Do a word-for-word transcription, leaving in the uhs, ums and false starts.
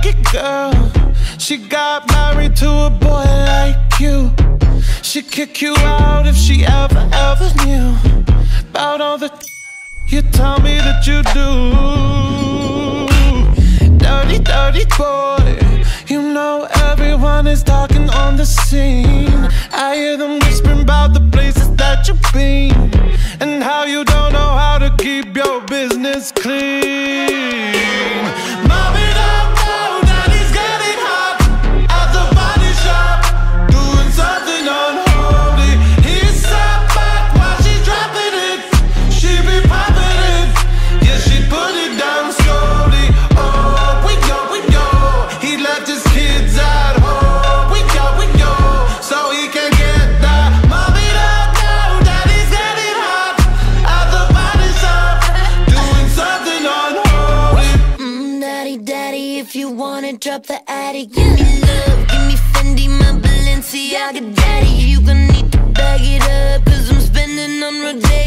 lucky girl. She got married to a boy like you. She'd kick you out if she ever, ever knew about all the you tell me that you do. Dirty, dirty boy. You know everyone is talking on the scene. I hear them whispering about the places that you've been, and how you don't know how to keep your business clean. Mommy don't know that he's getting hot at the body shop, doing something unholy. He's sat back while she's dropping it. She be popping it, yeah, she put it down slowly. Oh, we go, we go. He left his kids at home. We go, we go, so he can get that. Mommy don't know that he's getting hot at the body shop, doing something unholy. Mm, daddy, daddy, if you wanna drop the attic, give me love, give me Fendi, my Balenciaga, daddy. You gon' need to bag it up, cause I'm spending on Rodeo.